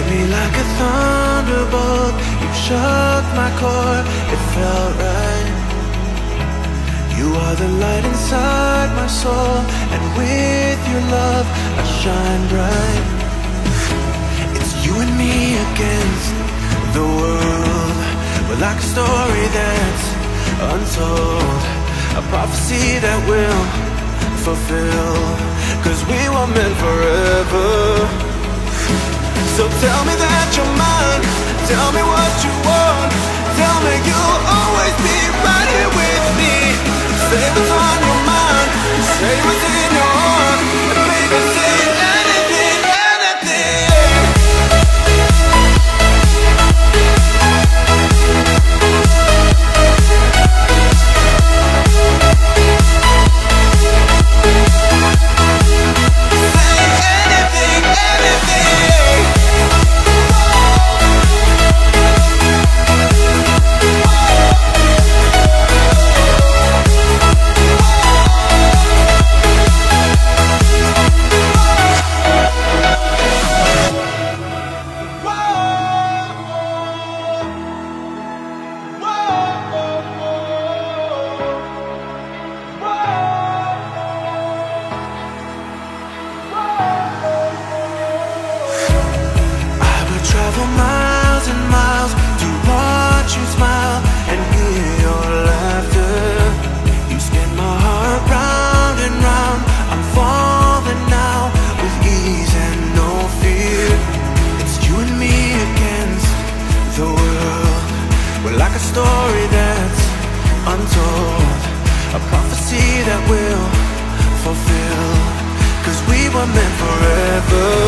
me like a thunderbolt. You shook my core, it felt right. You are the light inside my soul, and with your love I shine bright. It's you and me against the world. We're like a story that's untold, a prophecy that will fulfill, 'cause we were meant forever. So tell me that you're mine, tell me what you want, tell me you'll always be right here with me. Say what's on your mind, say what's in your heart, and make me say anything, anything. Miles and miles to watch you smile and hear your laughter. You spin my heart round and round. I'm falling now with ease and no fear. It's you and me against the world. We're like a story that's untold, a prophecy that will fulfill, 'cause we were meant forever.